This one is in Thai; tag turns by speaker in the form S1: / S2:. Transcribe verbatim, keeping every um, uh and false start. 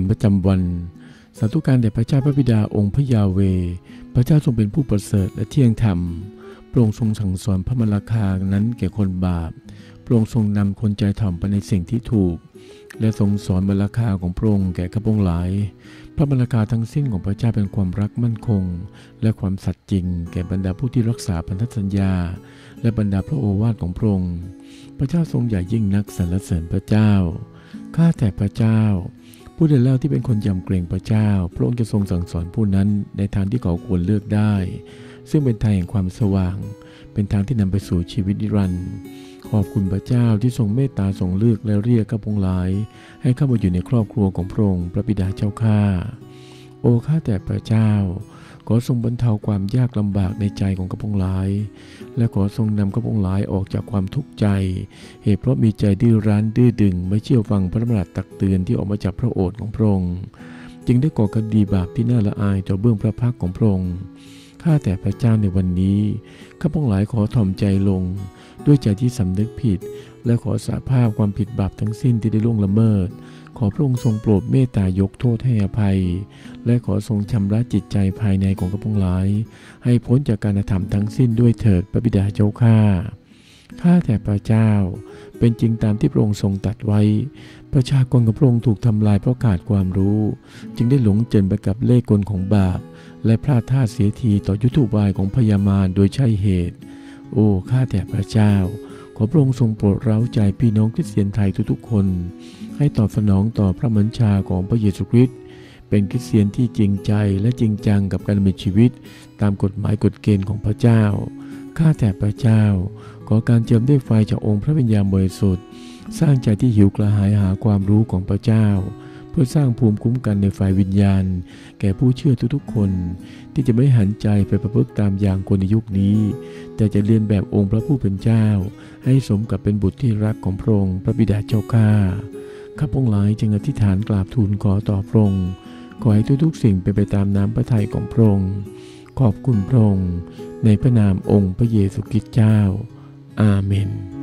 S1: ประจำวันสาธุการแด่พระเจ้าพระบิดาองค์พระยาเวห์พระเจ้าทรงเป็นผู้ประเสริฐและเที่ยงธรรมพระองค์ทรงสั่งสอนพระมราคานั้นแก่คนบาปพระองค์ทรงนำคนใจถ่อมไปในสิ่งที่ถูกและทรงสอนมราคาของพระองค์แก่ข้าพงหลายพระมราคาทั้งสิ้นของพระเจ้าเป็นความรักมั่นคงและความสัตย์จริงแก่บรรดาผู้ที่รักษาพันธสัญญาและบรรดาพระโอวาทของพระองค์พระเจ้าทรงใหญ่ยิ่งนักสรรเสริญพระเจ้าข้าแต่พระเจ้าผู้ใดเล่าที่เป็นคนยำเกรงพระเจ้าพระองค์จะทรงสั่งสอนผู้นั้นในทางที่เขาควรเลือกได้ซึ่งเป็นทางแห่งความสว่างเป็นทางที่นำไปสู่ชีวิตนิรันดร์ขอบคุณพระเจ้าที่ทรงเมตตาทรงเลือกและเรียกข้าพงหลายให้เข้ามาอยู่ในครอบครัวของพระองค์พระบิดาเจ้าข้าโอ้ข้าแต่พระเจ้าขอทรงบรรเทาความยากลำบากในใจของข้าพงหลายและขอทรงนำข้าพงหลายออกจากความทุกข์ใจเหตุเพราะมีใจดื้อรั้นดื้อดึงไม่เชื่อฟังพระดำรัสตักเตือนที่ออกมาจากพระโอษฐ์ของพระองค์จึงได้ก่อคดีบาปที่น่าละอายต่อเบื้องพระพักของพระองค์ข้าแต่พระเจ้าในวันนี้ข้าพงหลายขอถ่อมใจลงด้วยใจที่สำนึกผิดและขอสารภาพความผิดบาปทั้งสิ้นที่ได้ล่วงละเมิดขอพระองค์ทรงโปรดเมตตายกโทษให้อภัยและขอทรงชำระจิตใจภายในของข้าพงหลายให้พ้นจากการกระทำทั้งสิ้นด้วยเถิดพระบิดาเจ้าข้าข้าแต่พระเจ้าเป็นจริงตามที่พระองค์ทรงตรัสไว้ประชากรของพระองค์ถูกทำลายเพราะขาดความรู้จึงได้หลงเจริญไปกับเล่ห์กลของบาปและพลาดท่าเสียทีต่อยุทธบายของพญามารโดยใช่เหตุโอ้ข้าแต่พระเจ้าขอพระองค์ทรงโปรดเร้าใจพี่น้องคริสเตียนไทยทุกๆคนให้ตอบสนองต่อพระบัญชาของพระเยซูคริสต์เป็นคริสเตียนที่จริงใจและจริงจังกับการดำเนินชีวิตตามกฎหมายกฎเกณฑ์ของพระเจ้าข้าแต่พระเจ้าขอการเจิมด้วยไฟจากองค์พระวิญญาณบริสุทธิ์สร้างใจที่หิวกระหายหาความรู้ของพระเจ้าเพื่อสร้างภูมิคุ้มกันในฝ่ายวิญญาณแก่ผู้เชื่อทุกๆคนที่จะไม่หันใจไปประพฤติตามอย่างคนในยุคนี้แต่จะเรียนแบบองค์พระผู้เป็นเจ้าให้สมกับเป็นบุตรที่รักของพระองค์พระบิดาเจ้าข้าข้าพงหลายจึงอธิษฐานกราบทูลขอต่อพระองค์ขอให้ทุกๆสิ่งเป็นไปตามน้ำพระทัยของพระองค์ขอบคุณพระองค์ในพระนามองค์พระเยซูคริสต์เจ้าอาเมน